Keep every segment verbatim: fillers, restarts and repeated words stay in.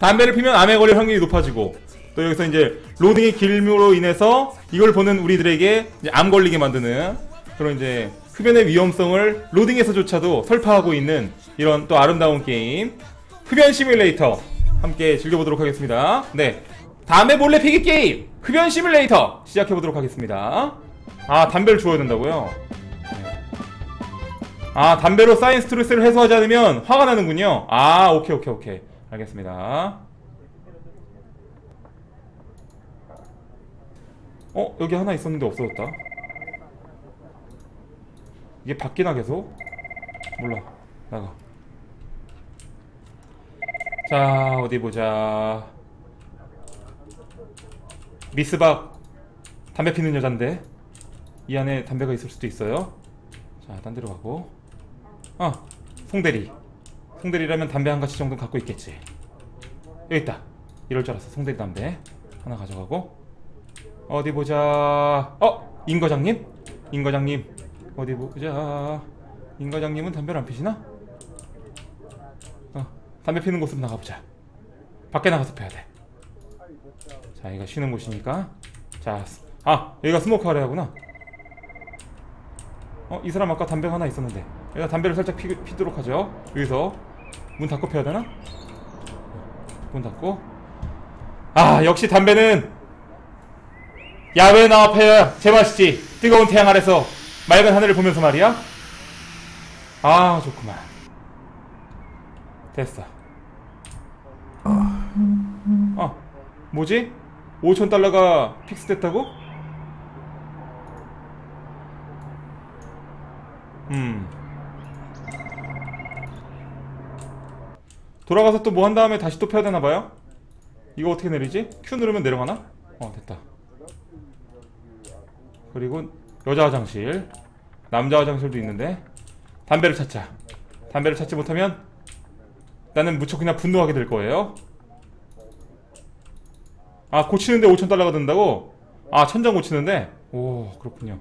담배를 피면 암에 걸릴 확률이 높아지고, 또 여기서 이제 로딩의 길므로 인해서 이걸 보는 우리들에게 이제 암 걸리게 만드는 그런 이제 흡연의 위험성을 로딩에서조차도 설파하고 있는 이런 또 아름다운 게임, 흡연 시뮬레이터 함께 즐겨보도록 하겠습니다. 네, 담배 몰래 피기 게임 흡연 시뮬레이터 시작해보도록 하겠습니다. 아, 담배를 주워야 된다고요? 아, 담배로 쌓인 스트레스를 해소하지 않으면 화가 나는군요. 아, 오케이 오케이 오케이 알겠습니다. 어? 여기 하나 있었는데 없어졌다. 이게 바뀌나 계속? 몰라. 나가. 자, 어디 보자. 미스박 담배 피는 여잔데 이 안에 담배가 있을 수도 있어요. 자, 딴 데로 가고. 아, 송대리. 송대리라면 담배 한 가지 정도는 갖고 있겠지. 여기 있다. 이럴 줄 알았어. 송대리 담배 하나 가져가고. 어디 보자. 어? 임과장님? 임과장님 어디 보자. 임과장님은 담배를 안 피시나? 어, 담배 피는 곳으로 나가보자. 밖에 나가서 펴야 돼. 자, 여기가 쉬는 곳이니까. 자, 아, 여기가 스모크 아래하구나. 어, 이 사람 아까 담배가 하나 있었는데 여기다 담배를 살짝 피, 피도록 하죠. 여기서 문 닫고 펴야 되나? 문 닫고. 아, 역시 담배는 야외에 나와 펴야 제맛이지. 뜨거운 태양 아래서 맑은 하늘을 보면서 말이야. 아, 좋구만. 됐어. 아, 뭐지? 오천 달러가 픽스됐다고? 음. 돌아가서 또 뭐 한 다음에 다시 또 펴야 되나봐요? 이거 어떻게 내리지? Q 누르면 내려가나? 어, 됐다. 그리고 여자 화장실, 남자 화장실도 있는데 담배를 찾자. 담배를 찾지 못하면 나는 무척 그냥 분노하게 될 거예요. 아, 고치는데 오천 달러가 든다고? 아, 천장 고치는데? 오, 그렇군요.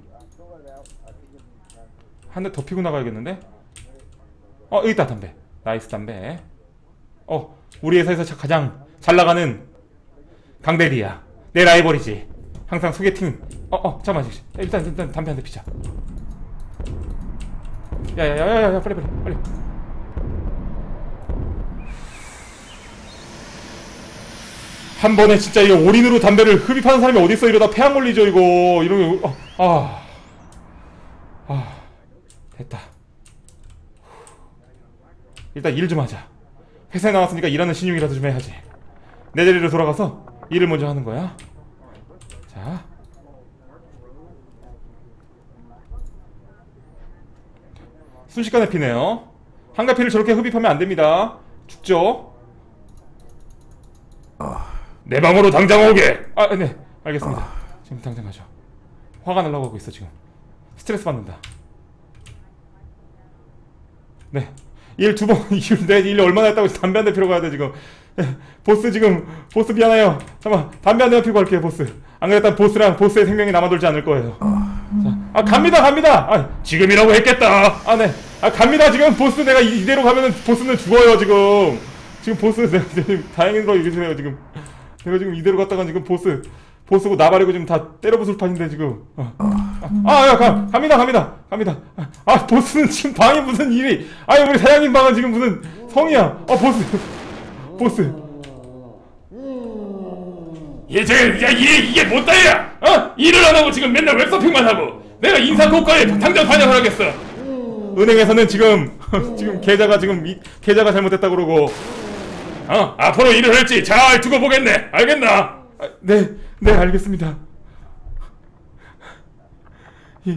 한 대 더 피고 나가야겠는데? 어, 여기 있다, 담배. 나이스 담배. 어, 우리 회사에서 가장 잘 나가는 강대리야. 내 라이벌이지. 항상 소개팅. 어, 어, 잠깐만. 일단, 일단 담배 한 대 피자. 야야야야야, 빨리 빨리 빨리. 한 번에 진짜 이거 올인으로 담배를 흡입하는 사람이 어딨어. 이러다 폐암 걸리죠 이거. 이러면 어, 아, 아, 됐다. 일단 일 좀 하자. 회사에 나왔으니까 일하는 신용이라도 좀 해야지. 내 자리로 돌아가서 일을 먼저 하는 거야. 자, 순식간에 피네요. 한가피를 저렇게 흡입하면 안됩니다. 죽죠. 내 방으로 당장 오게. 아, 네, 알겠습니다. 지금 당장 가죠. 화가 날라고 하고 있어 지금. 스트레스 받는다. 네, 일 두 번, 내 일 얼마나 했다고 담배 한 대 피러 가야 돼 지금. 네, 보스 지금, 보스 미안해요. 잠깐만, 담배 한 대만 피고 갈게요 보스. 안 그랬다면 보스랑 보스의 생명이 남아돌지 않을 거예요. 자, 아, 갑니다 갑니다. 아, 지금이라고 했겠다. 아, 네, 아, 갑니다 지금. 보스 내가 이대로 가면은 보스는 죽어요 지금. 지금 보스 내가 지금 다행히로 여기세요 지금. 내가 지금 이대로 갔다가 지금 보스 보스고 나발이고 지금 다 때려부술 판인데 지금. 어. 아, 야, 가, 갑니다 갑니다 갑니다. 아, 보스는 지금 방이 무슨 일이. 아니, 우리 사장님 방은 지금 무슨 성이야. 아, 보스 보스 이제 야, 이게 이게 뭐 따위야? 어? 일을 안 하고 지금 맨날 웹서핑만 하고. 내가 인사고과에 당장 반영을 하겠어. 은행에서는 지금 지금 계좌가 지금 이, 계좌가 잘못됐다 그러고. 어? 앞으로 일을 할지 잘 두고 보겠네. 알겠나? 아, 네, 네, 알겠습니다. 이,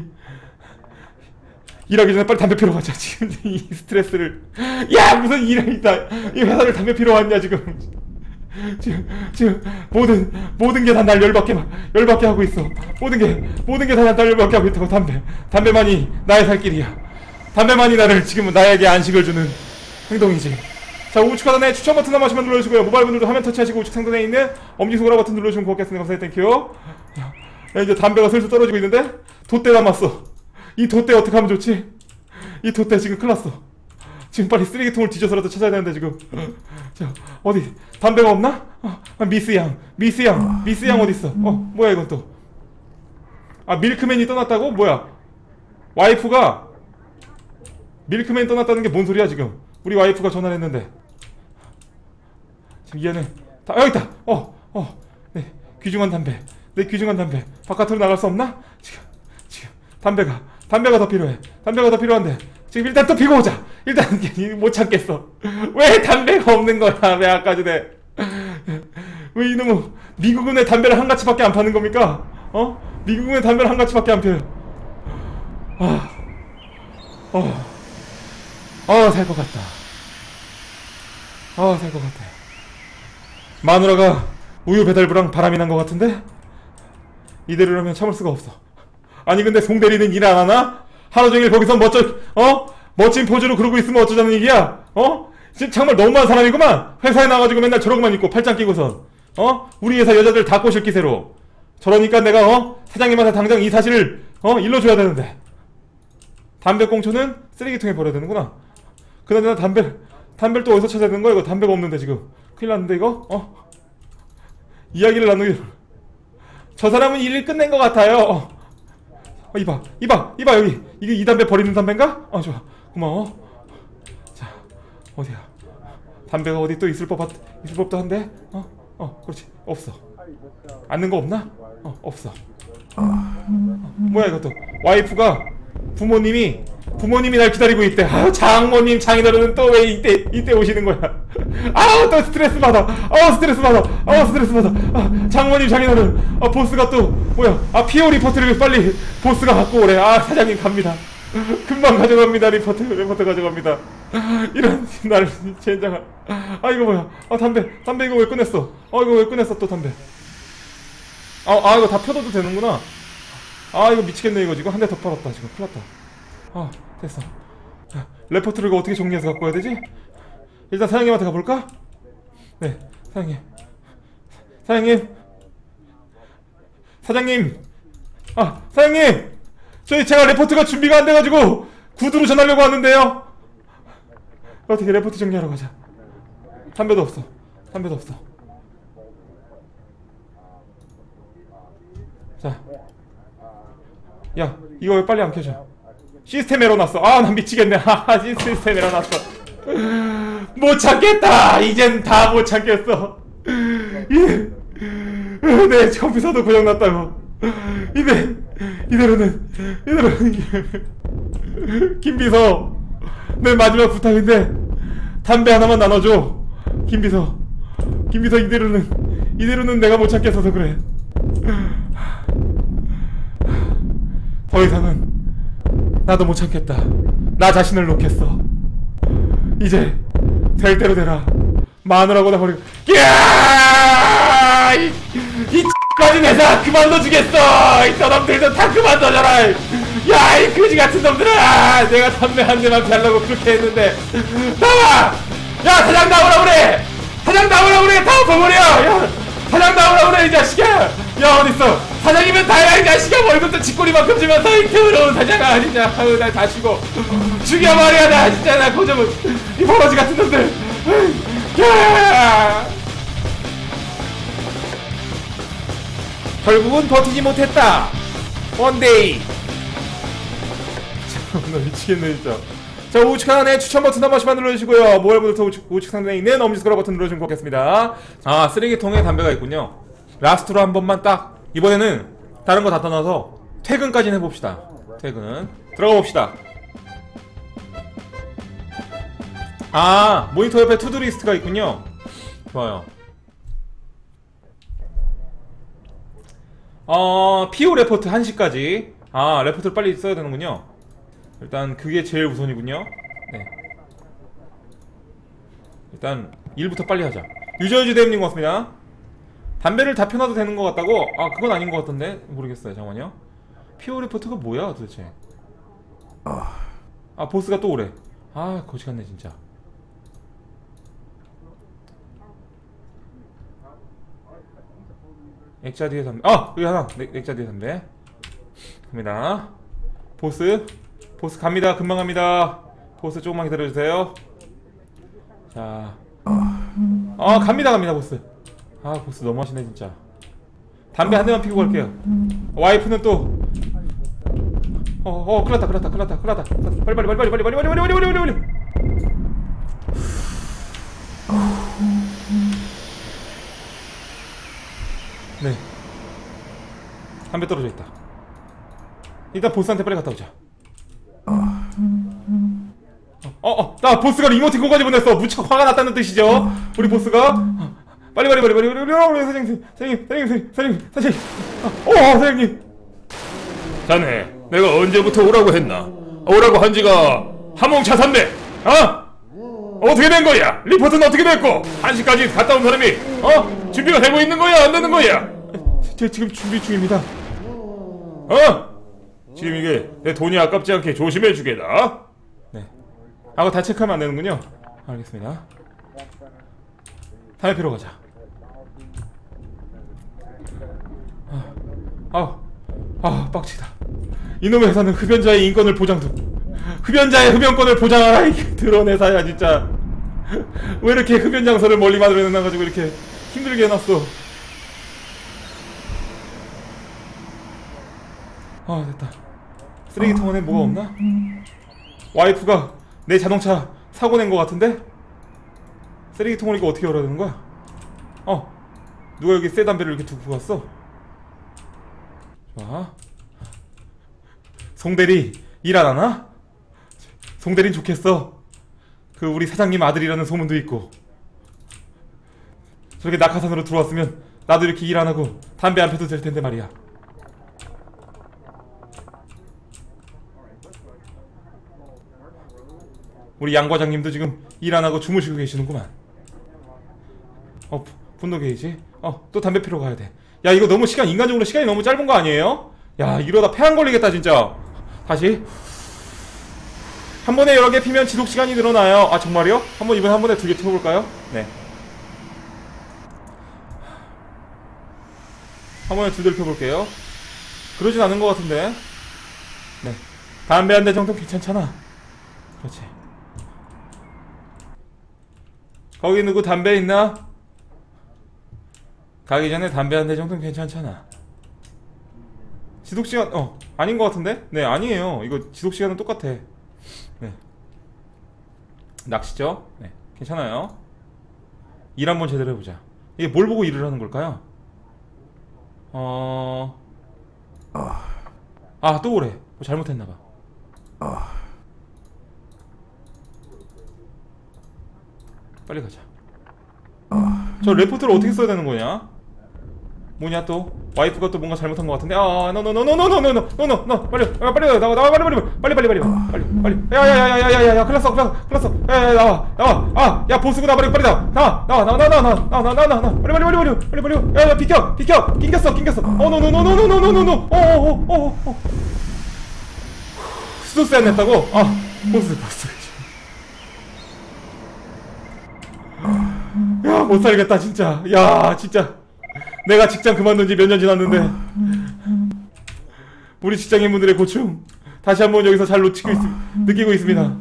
일하기 전에 빨리 담배 피러 가자. 지금 이 스트레스를. 야, 무슨 일을 있다. 이 회사를 담배 피러 왔냐 지금. 지금 지금 모든 모든 게 다 날 열받게 열받게 하고 있어. 모든 게 모든 게 다 날 열받게 하고 있다고. 담배 담배만이 나의 살 길이야. 담배만이 나를 지금 나에게 안식을 주는 행동이지. 자, 우측 하단에 추천 버튼 한 번씩만 눌러주시고요. 모바일 분들도 화면 터치하시고 우측 상단에 있는 엄지손가락 버튼 눌러주시면 고맙겠습니다. 감사합니다. 땡큐. 야, 이제 담배가 슬슬 떨어지고 있는데 돛대 남았어. 이 돛대 어떻게 하면 좋지? 이 돛대 지금 큰일 났어. 지금 빨리 쓰레기통을 뒤져서라도 찾아야 되는데 지금. 자, 어디 담배가 없나? 아, 미스양, 미스양, 미스양 어디 있어? 어, 뭐야 이건 또? 아, 밀크맨이 떠났다고? 뭐야? 와이프가 밀크맨 떠났다는 게 뭔 소리야 지금? 우리 와이프가 전화를 했는데. 지금 이 안에 다 여기 있다. 어, 어, 네, 귀중한 담배, 내 귀중한 담배. 바깥으로 나갈 수 없나? 지금, 지금 담배가, 담배가 더 필요해. 담배가 더 필요한데. 지금 일단 또 피고 오자. 일단 못 참겠어. 왜 담배가 없는 거야? 왜 아까 전에? 왜 이놈은 미국은 왜 담배를 한 가치밖에 안 파는 겁니까? 어? 미국은 왜 담배를 한 가치밖에 안 펴요? 아, 어, 아, 살 것 같다. 아, 살 것 같아. 마누라가 우유 배달부랑 바람이 난 것 같은데? 이대로라면 참을 수가 없어. 아니 근데 송 대리는 일 안 하나? 하루 종일 거기서 멋져, 어? 멋진 포즈로 그러고 있으면 어쩌자는 얘기야? 어? 지금 정말 너무한 사람이구만. 회사에 나가지고 맨날 저러고만 있고 팔짱 끼고선. 어? 우리 회사 여자들 다 꼬실 기세로. 저러니까 내가 어? 사장님한테 당장 이 사실을 어? 일러줘야 되는데. 담배 꽁초는 쓰레기통에 버려야 되는구나. 그나저나 담배, 담배를 또 어디서 찾아야 되는 거야? 이거 담배가 없는데 지금. 큰일 났는데 이거? 어? 이야기를 나누기. 저 사람은 일을 끝낸 것 같아요. 어. 어, 이봐, 이봐, 이봐 여기. 이게 이 담배 버리는 담배인가? 어, 좋아. 고마워. 자, 어디야? 담배가 어디 또 있을 법한, 있을 법도 한데? 어, 어, 그렇지. 없어. 앉는 거 없나? 어, 없어. 어, 뭐야 이것도? 와이프가 부모님이 부모님이 날 기다리고 있대. 아유, 장모님, 장인어른은 또 왜 이때 이때 오시는 거야? 아우 또 스트레스 받아. 아우 스트레스 받아. 아우 스트레스 받아. 아, 장모님, 장인어른. 아 보스가 또 뭐야? 아 피오 리포트를 빨리 보스가 갖고 오래. 아 사장님 갑니다. 금방 가져갑니다. 리포트 리포트 가져갑니다. 이런 날 젠장아. 아 이거 뭐야? 아 담배 담배 이거 왜 꺼냈어? 아 이거 왜 꺼냈어 또 담배? 아, 아 이거 다 펴둬도 되는구나. 아 이거 미치겠네 이거 지금 한 대 더 팔았다 지금. 큰일 났다. 아 됐어. 자, 레포트를 이거 어떻게 정리해서 갖고 와야 되지? 일단 사장님한테 가볼까? 네 사장님 사장님 사장님 아 사장님 저희 제가 레포트가 준비가 안 돼가지고 구두로 전하려고 하는데요. 어떻게 레포트 정리하러 가자. 담배도 없어. 담배도 없어. 자, 야 이거 왜 빨리 안 켜져? 시스템 에러 났어. 아 난 미치겠네. 하하 시스템 에러 났어. 못 참겠다. 이젠 다 못 참겠어. 내 컴퓨터도 고장났다고. 이대 이대로는 이대로는 김비서 내 마지막 부탁인데 담배 하나만 나눠줘. 김비서 김비서 이대로는 이대로는 내가 못 참겠어서 그래. 더 이상은 나도 못 참겠다. 나 자신을 놓겠어. 이제 될 대로 되라. 마누라고 나 버리고. 야! 이, 이 X까지 회사 그만둬 주겠어. 이 저놈들도 다 그만둬줘라. 야, 이 그지 같은 놈들아. 내가 담배 한 대만 피하려고 그렇게 했는데. 나와! 야, 사장 나오라 그래. 사장 나오라 그래. 다 엎어버려. 야, 사장 나오라 그래 이 자식아. 야 어딨어? 사장이면 다야 이 자식아. 월급도 쥐꼬리만큼 주면서 이 더러운 사장아 진짜. 아유 날 다 죽어. 죽여버려 나 진짜. 나 고정은 이 버러지 같은 놈들. 야! 결국은 버티지 못했다. 원데이. 나 미치겠네 진짜. 자 우측 하단에 추천 버튼 한 번씩만 눌러주시고요. 모바일부터 우측, 우측 상단에 있는 엄지손가락 버튼 눌러주면 고맙겠습니다. 아 쓰레기통에 담배가 있군요. 라스트로 한 번만 딱. 이번에는 다른 거 다 떠나서 퇴근까지는 해봅시다. 퇴근 들어가 봅시다. 아 모니터 옆에 투두 리스트가 있군요. 좋아요. 어 피오 레포트 한 시까지. 아 레포트를 빨리 써야 되는군요. 일단 그게 제일 우선이군요. 네. 일단 일부터 빨리 하자. 유저유지대님 고맙습니다. 담배를 다 펴놔도 되는 것 같다고? 아 그건 아닌 것 같던데? 모르겠어요. 잠깐만요. 피오 레포트가 뭐야 도대체. 아 보스가 또 오래. 아 거지같네 진짜. 액자 뒤에 담배. 아! 여기 하나! 네, 액자 뒤에 담배 갑니다. 보스 보스 갑니다. 금방 갑니다. 보스 조금만 기다려주세요. 자, 아 갑니다 갑니다 보스. 아 보스 너무하시네 진짜. 담배 한 대만 피고 갈게요. 와이프는 또 어어 큰일났다 큰일났다 큰일났다 큰일났다. 빨리 빨리 빨리 빨리 빨리 빨리 빨리 빨리 빨리 빨리 빨리. 네, 담배 떨어져 있다. 일단 보스한테 빨리 갔다 오자. 어어 나 보스가 이모티콘까지 보냈어. 무척 화가 났다는 뜻이죠. 우리 보스가 어, 빨리 빨리 빨리 빨리 빨리 빨리 사장님 사장님 사장님 사장님 사장님 어 사장님. 자네 내가 언제부터 오라고 했나? 오라고 한지가 하몽차 삼백 어? 어떻게 된 거야? 리포트는 어떻게 됐고? 한 시까지 갔다 온 사람이 어? 준비가 되고 있는 거야? 안 되는 거야? 제 지금 준비 중입니다. 어? 지금 이게 내 돈이 아깝지 않게 조심해 주게다. 네. 아, 그거 다 체크하면 안 되는군요. 알겠습니다. 담배 피러 가자. 아, 아, 아, 빡치다. 이놈의 회사는 흡연자의 인권을 보장도. 흡연자의 흡연권을 보장하라. 이게 드러운 회사야 진짜. 왜 이렇게 흡연 장소를 멀리 만들어놔가지고 이렇게 힘들게 해놨어. 아 됐다. 쓰레기통 안에 뭐가 없나? 와이프가 내 자동차 사고 낸 거 같은데? 쓰레기통을 이거 어떻게 열어야 되는 거야? 어, 누가 여기 새 담배를 이렇게 두고 갔어? 좋아. 송대리 일 안 하나? 송대리는 좋겠어. 그 우리 사장님 아들이라는 소문도 있고. 저렇게 낙하산으로 들어왔으면 나도 이렇게 일 안 하고 담배 안 펴도 될 텐데 말이야. 우리 양 과장님도 지금 일 안 하고 주무시고 계시는구만. 어, 분노 게이지. 어, 또 담배 피러 가야 돼. 야, 이거 너무 시간, 인간적으로 시간이 너무 짧은 거 아니에요? 야, 이러다 폐암 걸리겠다 진짜. 다시 한 번에 여러 개 피면 지속 시간이 늘어나요. 아 정말요? 한번 이번에 한 번에 두 개 피워볼까요? 네. 한 번에 두 개를 펴볼게요. 그러진 않은 것 같은데. 네. 담배 한 대 정도 괜찮잖아. 그렇지. 거기 누구 담배 있나? 가기 전에 담배 한 대 정도는 괜찮잖아. 지속시간, 어, 아닌 것 같은데? 네, 아니에요. 이거 지속시간은 똑같아. 네. 낚시죠? 네, 괜찮아요. 일 한번 제대로 해보자. 이게 뭘 보고 일을 하는 걸까요? 어... 아, 또 오래. 뭐 잘못했나봐. 빨리 가자. 저 레포트를 어떻게 써야 되는 거냐? 뭐냐 또? 와이프가 또 뭔가 잘못한 것 같은데. 아, 노노노노노노노노노노노 빨리 빨리 나와 나와 빨리 빨리 빨리 빨리 빨리 빨리 빨리 야야야야야야야 클났어 클났어 야야 나와 나와 아 야 보스구나 빨리 빨리 나와 나와 나와 나와 나와 나와 나와 나와 나와 나와 빨리 빨리 빨리 빨리 빨리 빨리 야야 비켜 비켜 낑겼어 낑겼어 어 노노노노노노노노노 어어어어 수도세 안 냈다고? 아 보스 보스 야 못살겠다 진짜. 야 진짜 내가 직장 그만둔 지 몇 년 지났는데 우리 직장인분들의 고충 다시 한번 여기서 잘 놓치고 있, 느끼고 있습니다.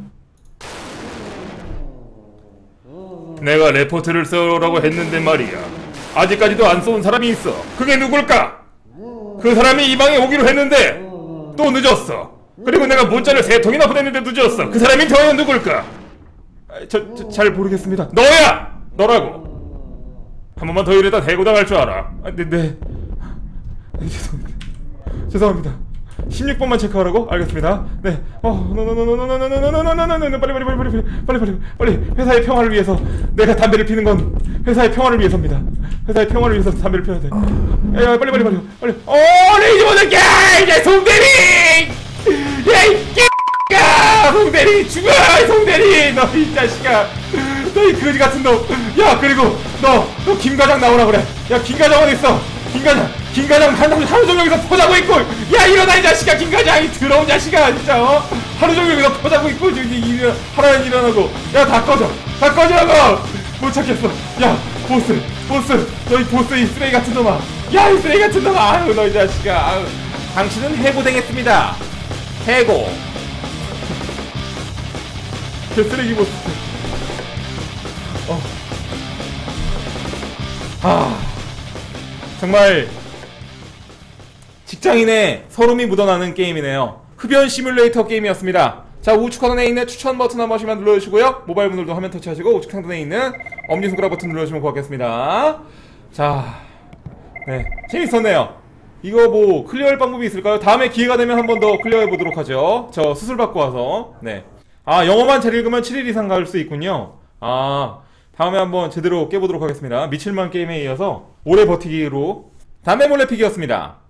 내가 레포트를 써오라고 했는데 말이야. 아직까지도 안 쏜 사람이 있어. 그게 누굴까? 그 사람이 이 방에 오기로 했는데 또 늦었어. 그리고 내가 문자를 세 통이나 보냈는데 늦었어. 그 사람이 과연 누굴까? 저, 저 잘 모르겠습니다. 너야! 너라고. 한 번만 더 이러다 해고당할 줄 알아. 아, 네, 네. 네 죄송합니다. 죄송합니다. 십육 번만 체크하라고? 알겠습니다. 네. 어, 노노노노노노노노노노노노노 빨리 빨리 빨리 빨리 빨리 빨리 빨리 회사의 평화를 위해서 내가 담배를 피는 건 회사의 평화를 위해서입니다. 회사의 평화를 위해서 담배를 피워야 돼. 야, 빨리 빨리 빨리 빨리. 어, 레이지 못할게! 이제 송대리! 야, 이 X야! 송대리 죽어! 송대리! 너 이 자식아! 너 이 거지 같은 놈! 야, 그리고 너, 너 김과장 나오라 그래. 야, 김과장 어디 있어? 김과장, 김과장 하루, 하루 종일 여기서 포자고 있고. 야, 일어나 이 자식아, 김과장 이 더러운 자식아, 진짜 어? 하루 종일 여기서 포자고 있고 저기 일어, 하루는 일어나고. 야, 다 꺼져, 다 꺼지라고! 못 찾겠어. 야, 보스, 보스, 너 이 보스 이 쓰레기 같은 놈아. 야, 이 쓰레기 같은 놈아. 아유, 너 이 자식아. 아유. 당신은 해고당했습니다. 해고. 개쓰레기 보스. 어. 아, 정말 직장인의 서름이 묻어나는 게임이네요. 흡연 시뮬레이터 게임이었습니다. 자, 우측 하단에 있는 추천 버튼 한 번씩만 눌러주시고요. 모바일 분들도 화면 터치하시고 우측 상단에 있는 엄지손가락 버튼 눌러주시면 고맙겠습니다. 자, 네, 재밌었네요. 이거 뭐 클리어할 방법이 있을까요? 다음에 기회가 되면 한 번 더 클리어해 보도록 하죠. 저 수술 받고 와서. 네. 아, 영어만 잘 읽으면 칠 일 이상 갈 수 있군요. 아, 다음에 한번 제대로 깨보도록 하겠습니다. 미칠만 게임에 이어서 오래 버티기로 담배 몰래 피기였습니다.